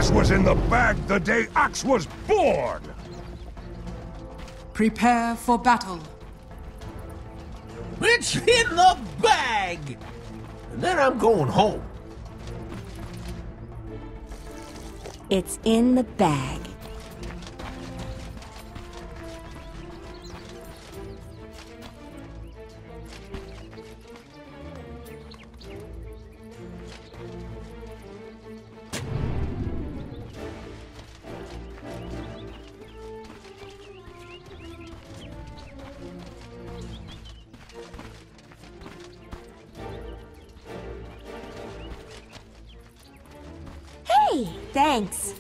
This was in the bag the day Axe was born! Prepare for battle. It's in the bag! And then I'm going home. It's in the bag. Hey, thanks.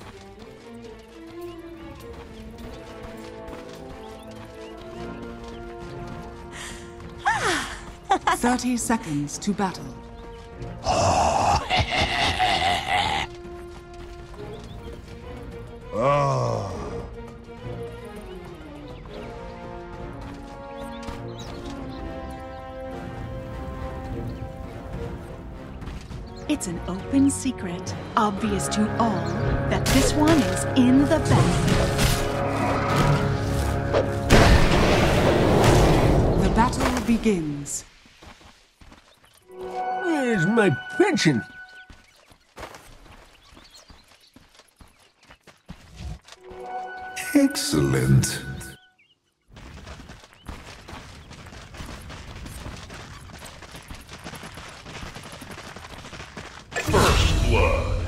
Ah. 30 seconds to battle. Oh. It's an open secret, obvious to all, that this one is in the bag. The battle begins. Where's my pension? Excellent. First blood.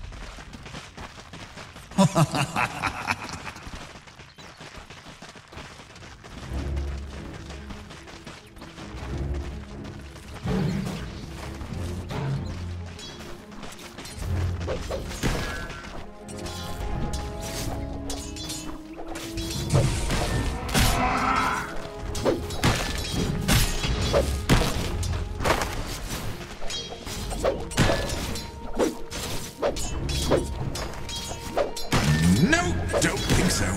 No, don't think so.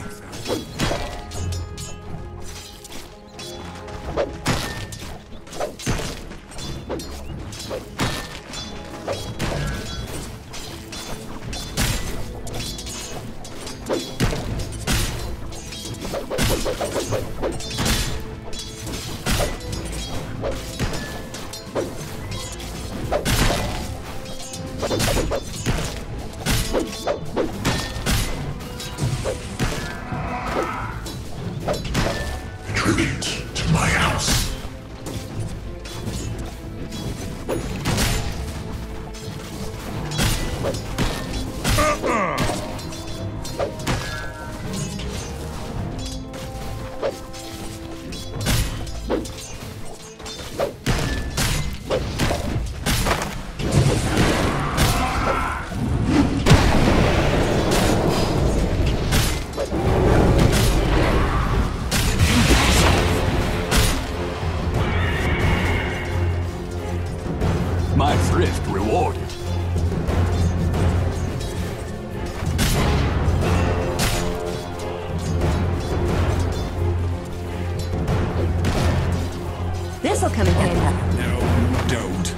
Tribute to my house. My thrift rewarded. This'll come in handy. No, don't.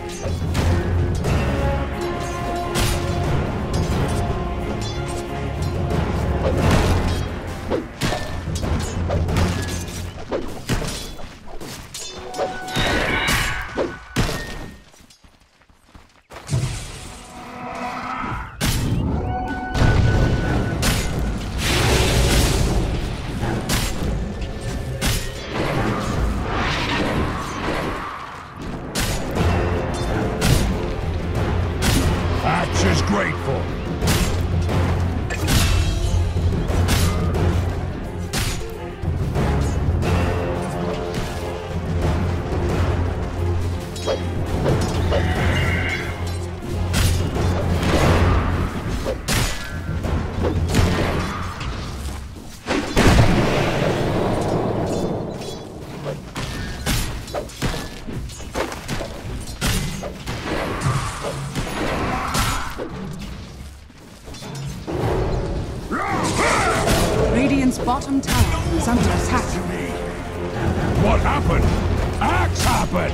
Axe is grateful. Radiant's bottom tower is under attack. What happened? Axe happened!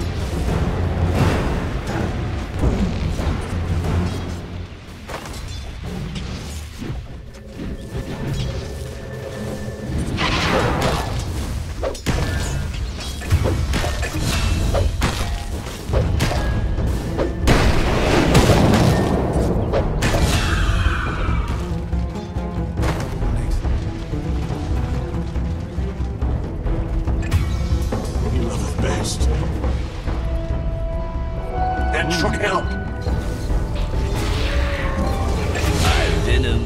lost. That should help. Venom.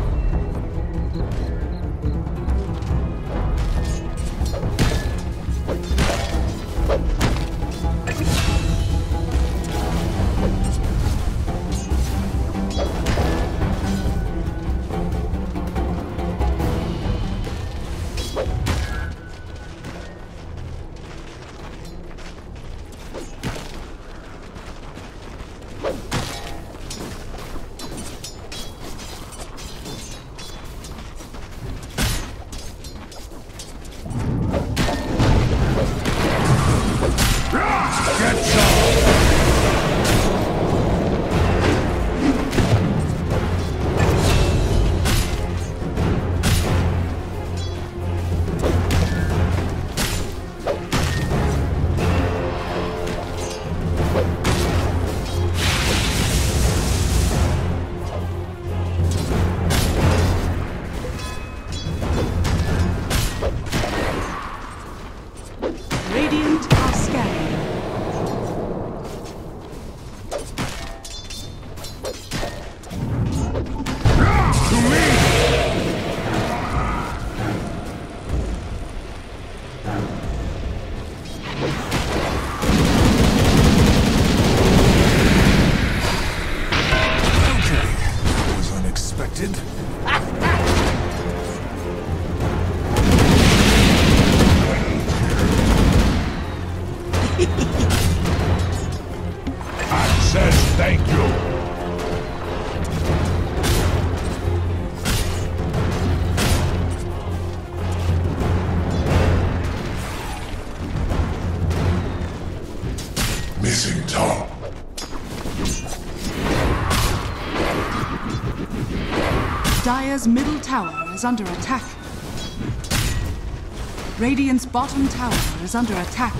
Radiant are scanning. Okay, that was unexpected. Says thank you. Missing top. Dire's middle tower is under attack. Radiant's bottom tower is under attack.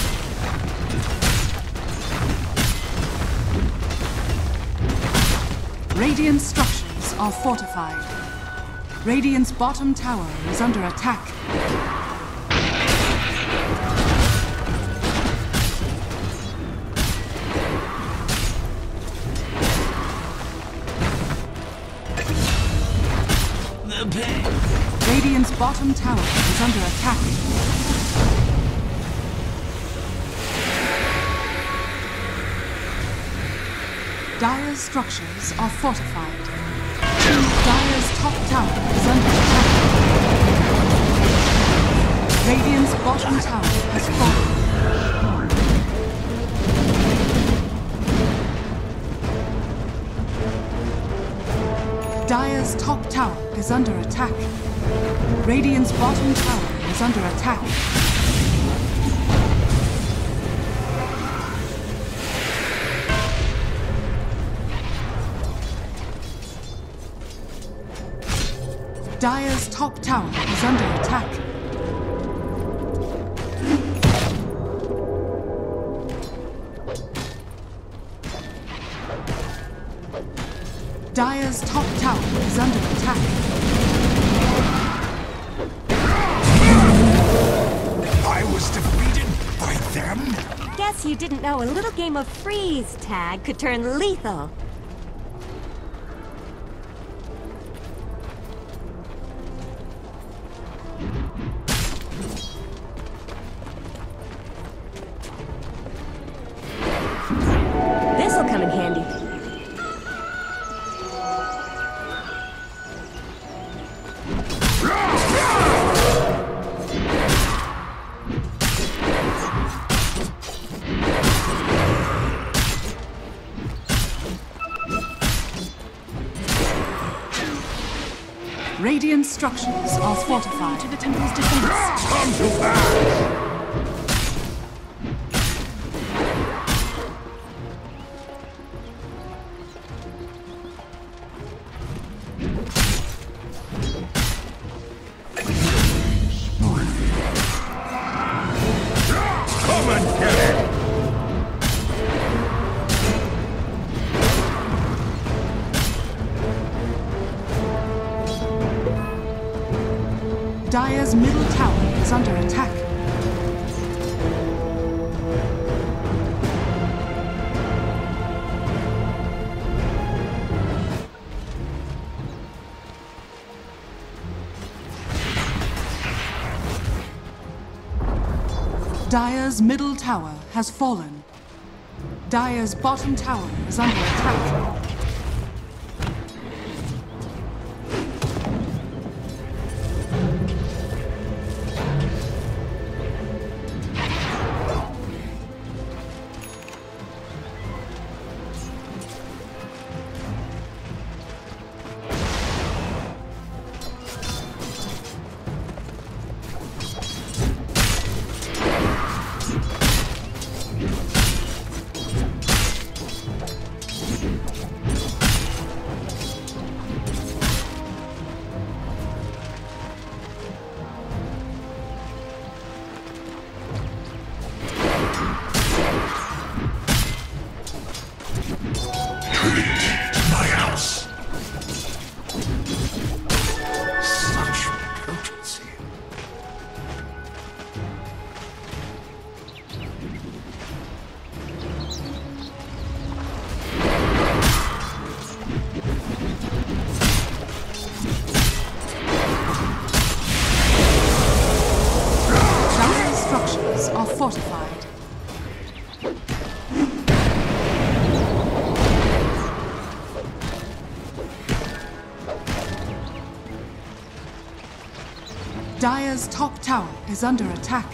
Radiant structures are fortified. Radiant's bottom tower is under attack. The pain. Radiant's bottom tower is under attack. Dire's structures are fortified. Dire's top tower is under attack. Radiant's bottom tower has fallen. Dire's top tower is under attack. Radiant's bottom tower is under attack. Dire's top tower is under attack. Dire's top tower is under attack. I was defeated by them? Guess you didn't know a little game of freeze tag could turn lethal. This'll come in handy. Radiant structures are fortified. To the temple's defense. Come to pass. Come and get it. Dire's middle tower is under attack. Dire's middle tower has fallen. Dire's bottom tower is under attack. Fortified. Dire's top tower is under attack.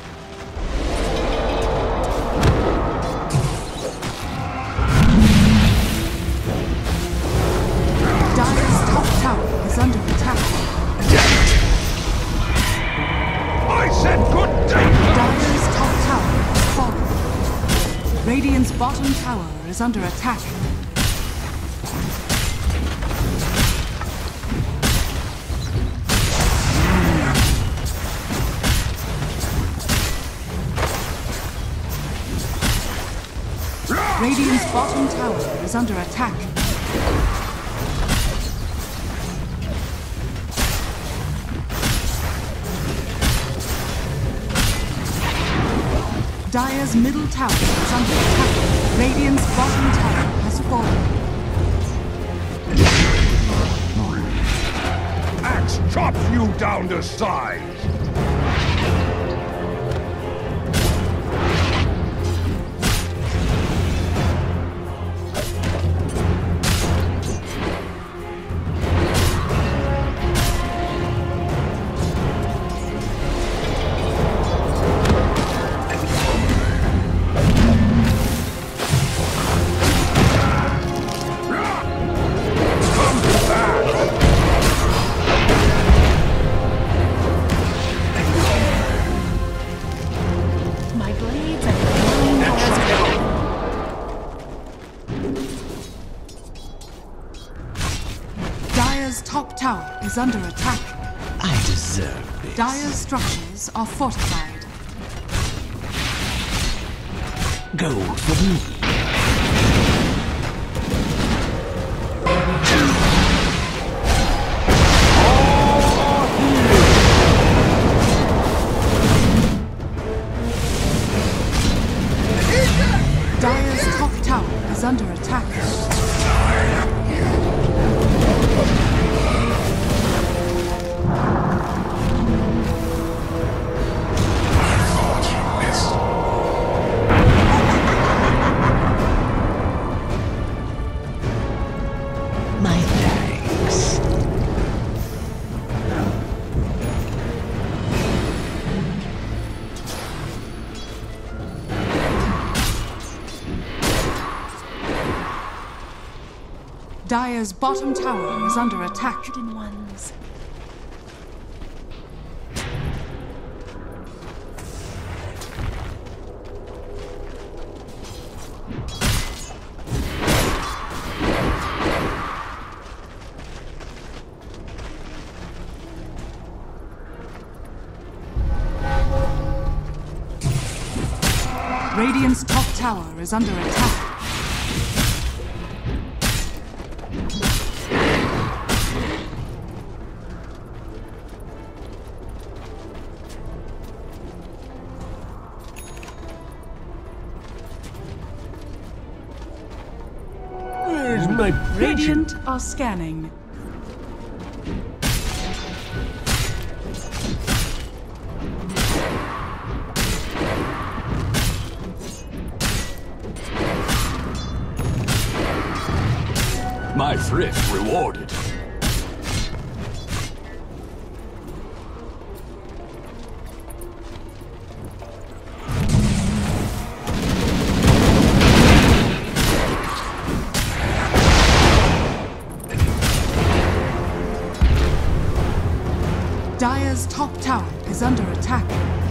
Dire's top tower is under attack. I said good day! Dire's top tower has fallen. Radiant's bottom tower is under attack. Radiant's bottom tower is under attack. Dire's middle tower is under attack. Radiant's bottom tower has fallen. Axe chops you down to size! Top tower is under attack. I deserve this. Dire's structures are fortified. Go for me. Dire's top tower is under attack. Dire's bottom tower is under attack. Hidden ones. Radiant's top tower is under attack. Radiant are scanning. my thrift rewarded. Dire's top tower is under attack.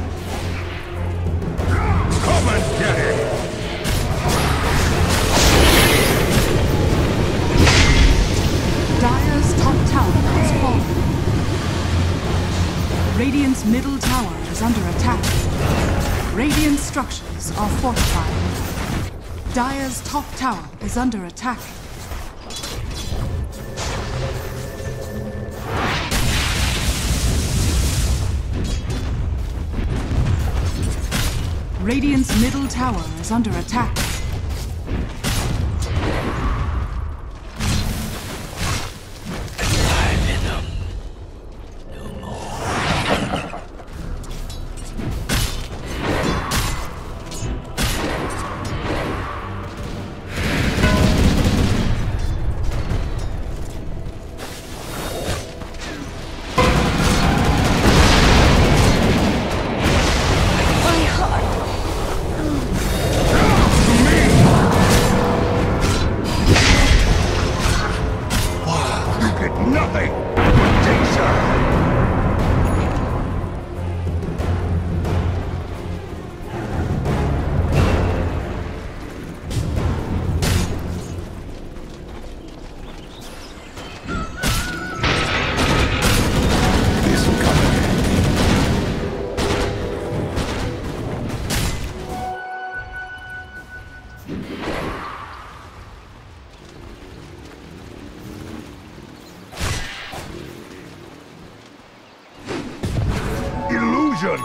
Come and get it! Dire's top tower has fallen. Radiant's middle tower is under attack. Radiant structures are fortified. Dire's top tower is under attack. Radiant's middle tower is under attack. My venom. No more. Nothing! Good day, sir! Illusion!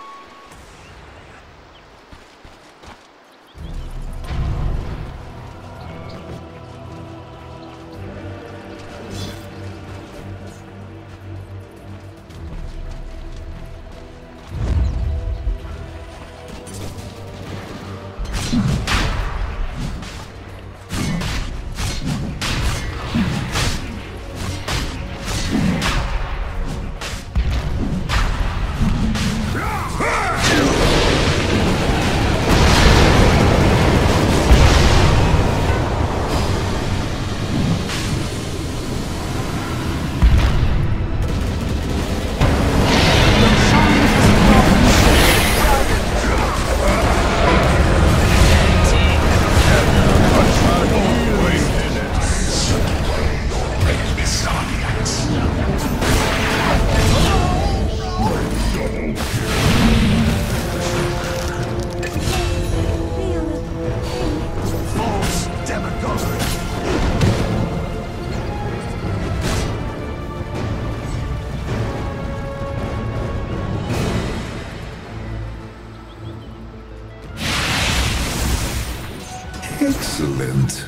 Excellent.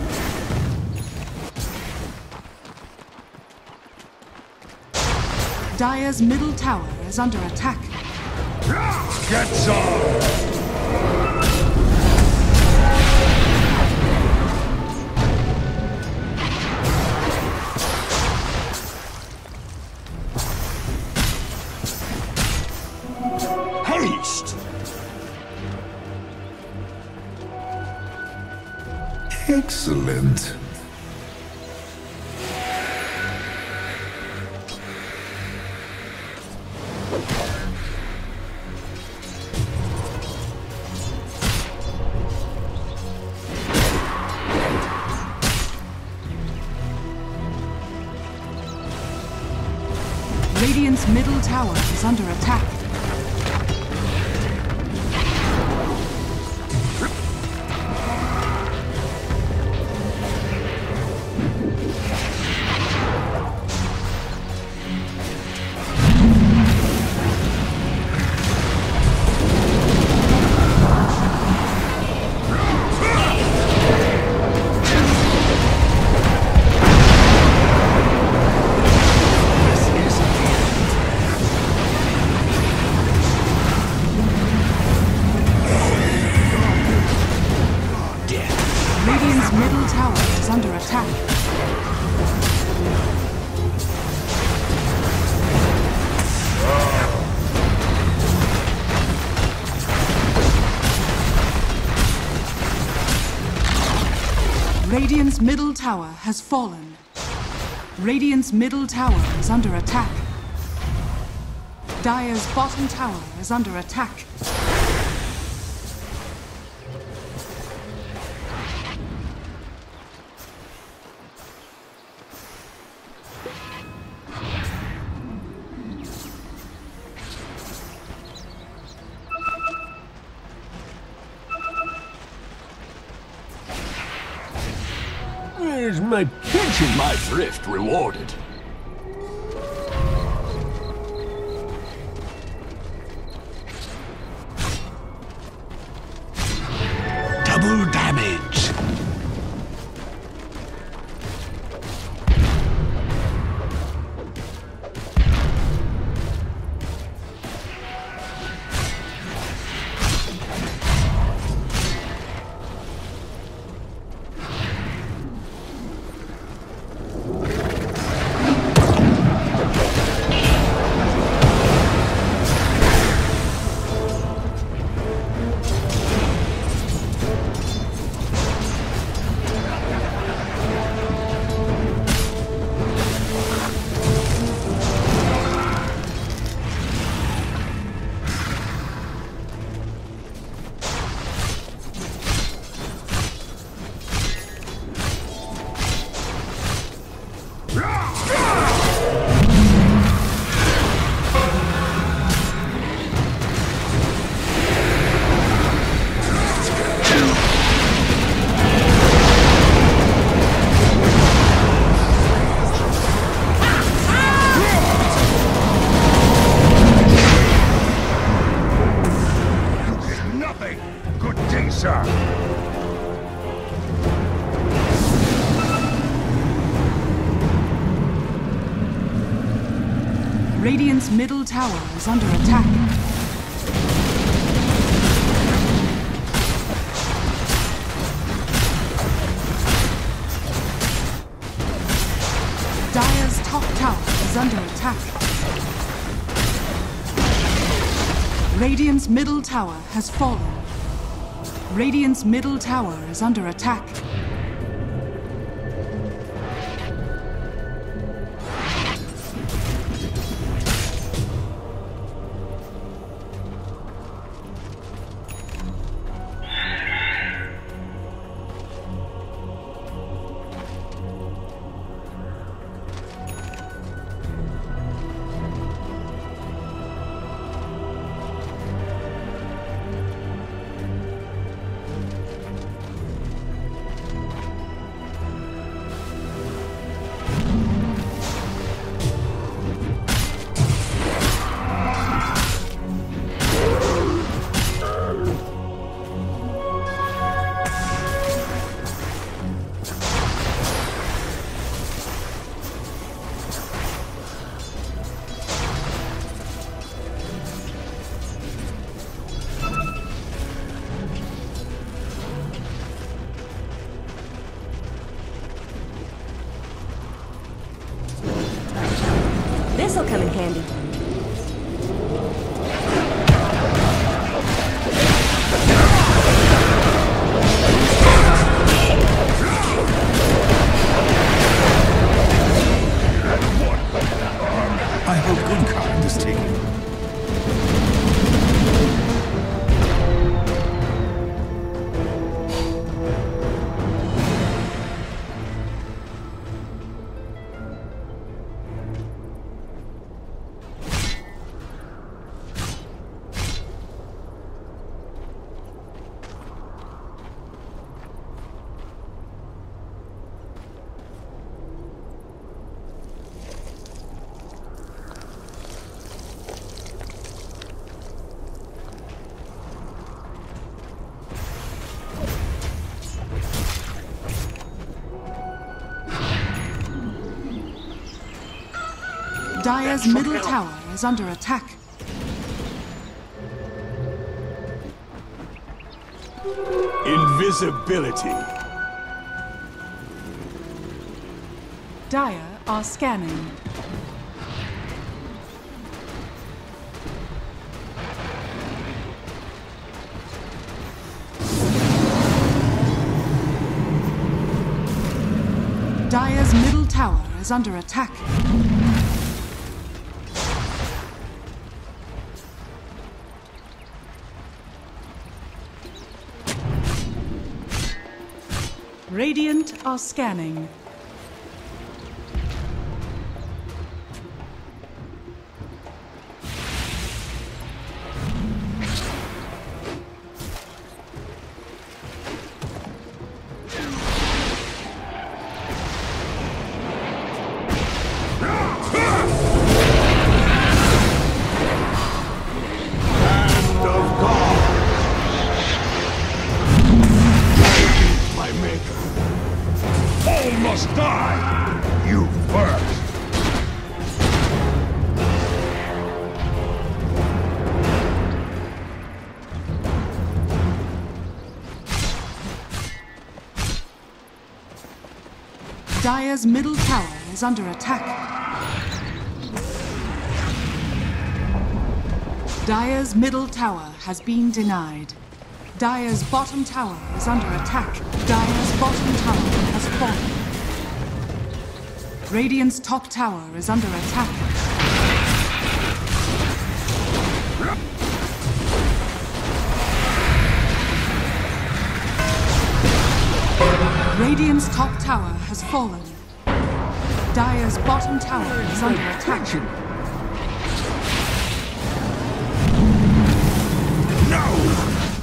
Dire's middle tower is under attack. Get some! Haste! Excellent. Radiant's middle tower is under attack. Radiant's middle tower is under attack. Radiant's middle tower has fallen. Radiant's middle tower is under attack. Dire's bottom tower is under attack. Where's my Catching my drift rewarded. Double damage. Radiant's middle tower is under attack. Dire's top tower is under attack. Radiant's middle tower has fallen. Radiant's middle tower is under attack. This'll come in handy. I hope Gunkind is taken. Dire's middle tower is under attack. Invisibility. Dire are scanning. Dire's middle tower is under attack. Radiant are scanning. Must die! You first! Dire's middle tower is under attack. Dire's middle tower has been denied. Dire's bottom tower is under attack. Dire's bottom tower has fallen. Radiant's top tower is under attack. Radiant's top tower has fallen. Dire's bottom tower is under attack. No!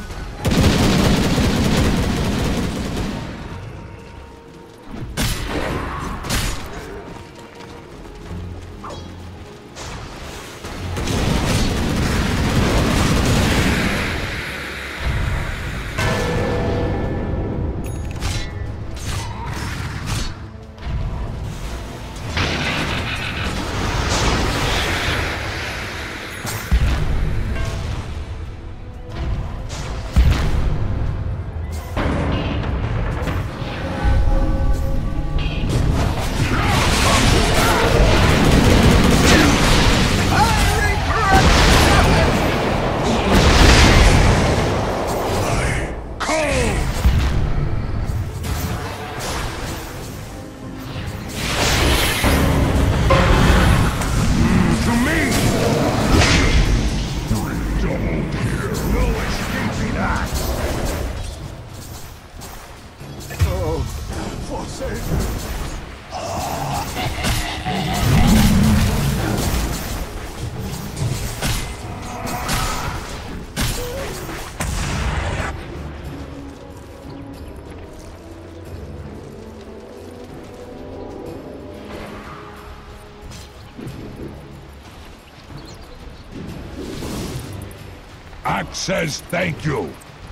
Axe says thank you.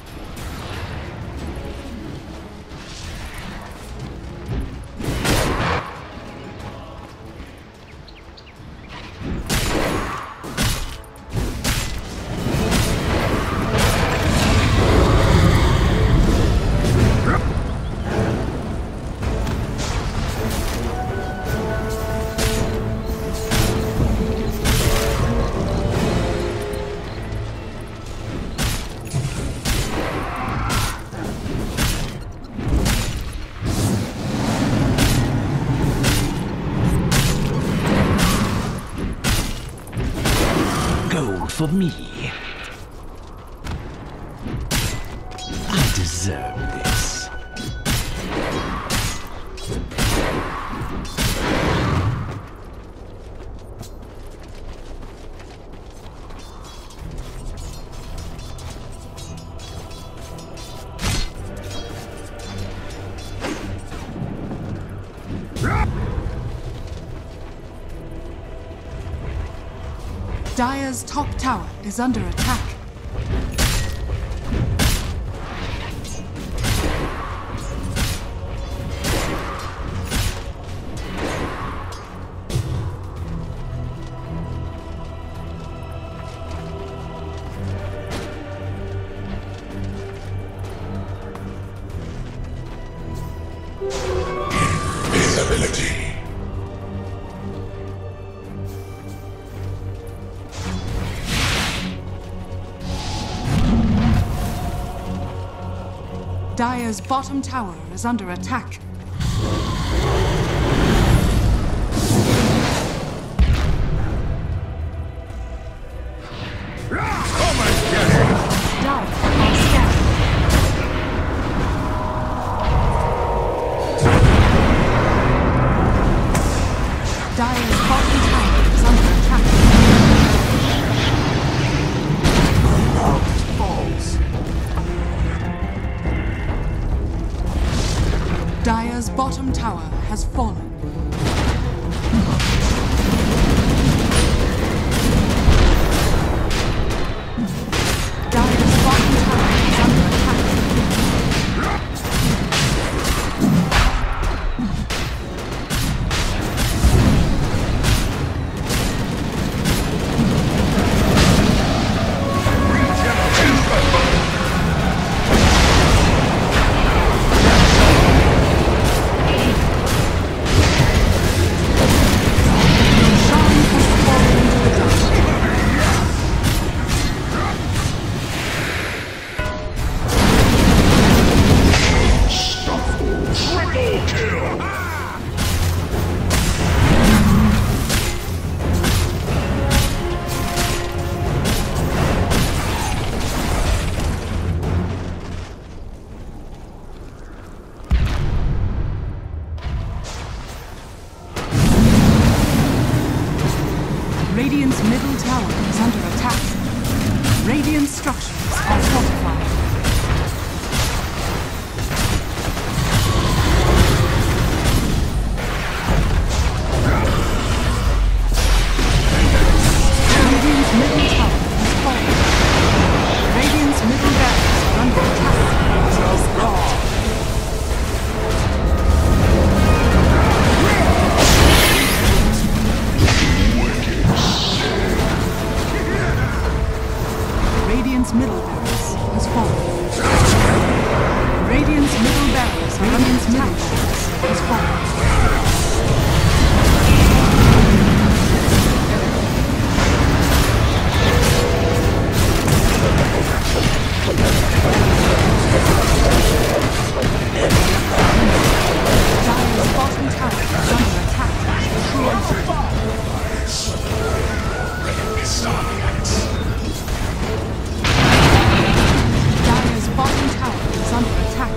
For me. I deserve this. Dire's top tower is under attack. Invisibility. Dire's bottom tower is under attack. Dire's bottom tower has fallen. Dire's bottom tower is under attack. Radiant's middle tower is under attack. Radiant structures are fortified. Radiant's middle tower has fallen. Radiant's middle barracks are under attack. Radiant's middle barracks has fallen. Radiant's middle barracks has fallen. Dire's bottom tower is under attack. Dire's bottom tower is under attack.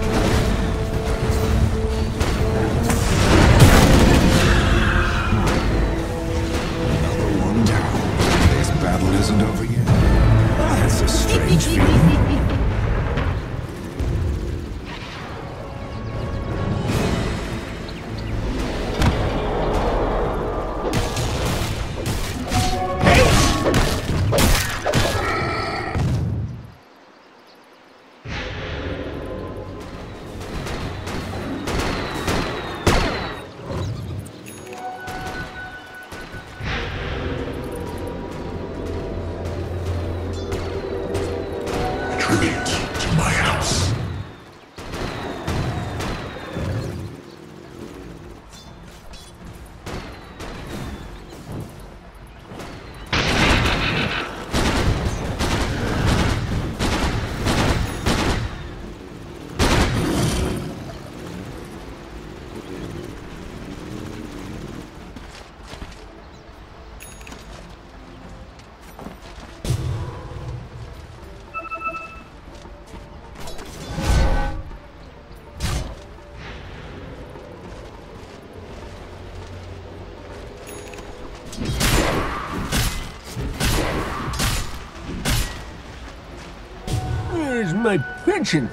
Another one down. This battle isn't over yet. That's a strange feeling. Tribute to my house. Where's my pension?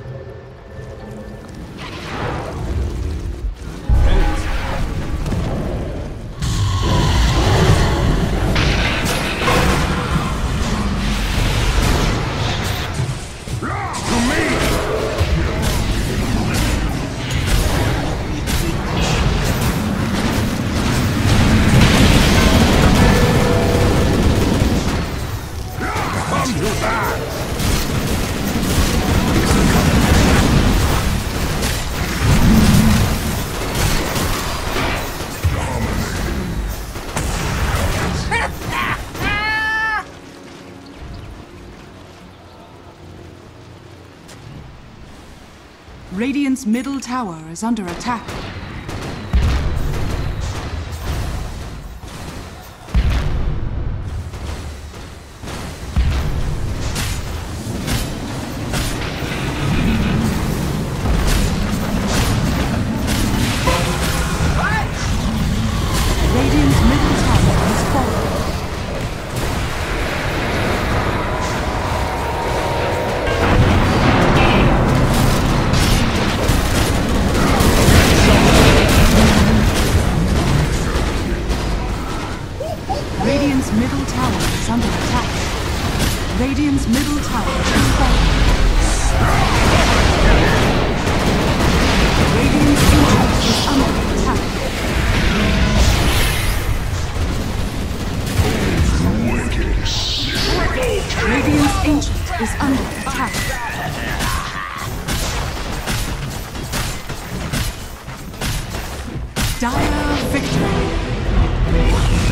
Radiant's middle tower is under attack. Radiant's middle tower has fallen. Dire victory.